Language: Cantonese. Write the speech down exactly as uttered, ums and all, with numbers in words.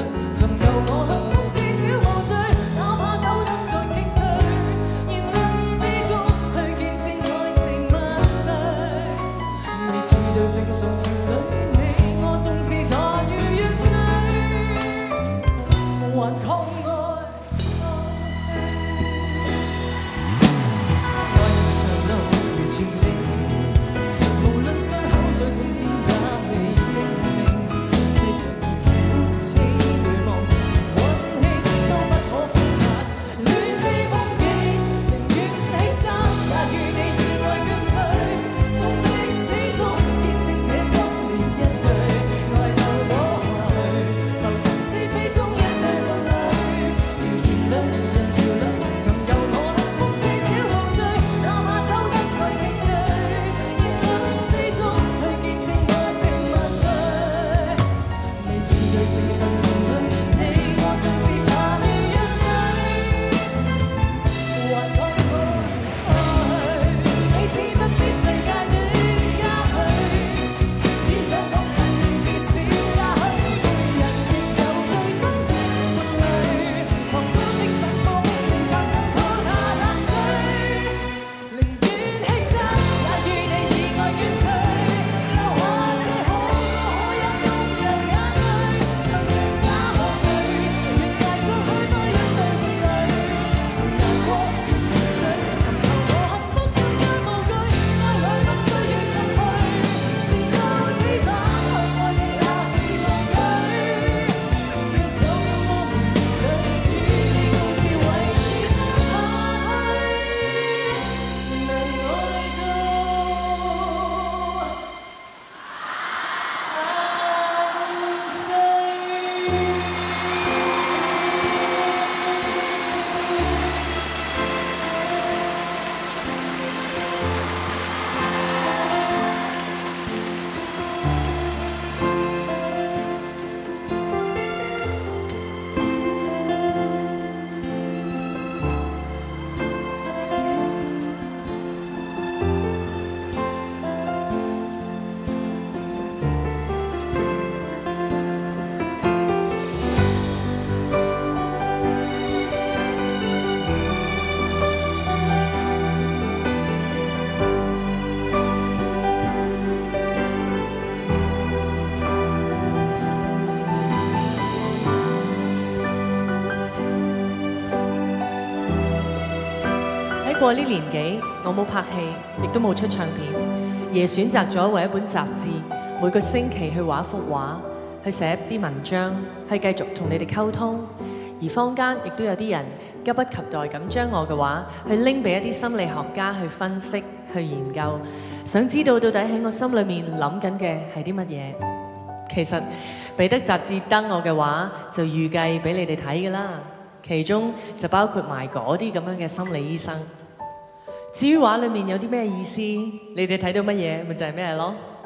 尋求我幸福，至少無罪，哪怕走得再崎嶇，言論之中去見證愛情萬歲。未似對正常情侶，你我縱是殘如怨侶，還抗愛。 過呢年幾，我冇拍戲，亦都冇出唱片，而係選擇咗為一本雜誌，每個星期去畫一幅畫，去寫啲文章，去繼續同你哋溝通。而坊間亦都有啲人急不及待咁將我嘅畫去拎俾一啲心理學家去分析、去研究，想知道到底喺我心裏面諗緊嘅係啲乜嘢。其實彼得雜誌登我嘅畫就預計俾你哋睇㗎啦，其中就包括埋嗰啲咁樣嘅心理醫生。至於畫裏面有啲咩意思，你哋睇到乜嘢，咪就係咩咯。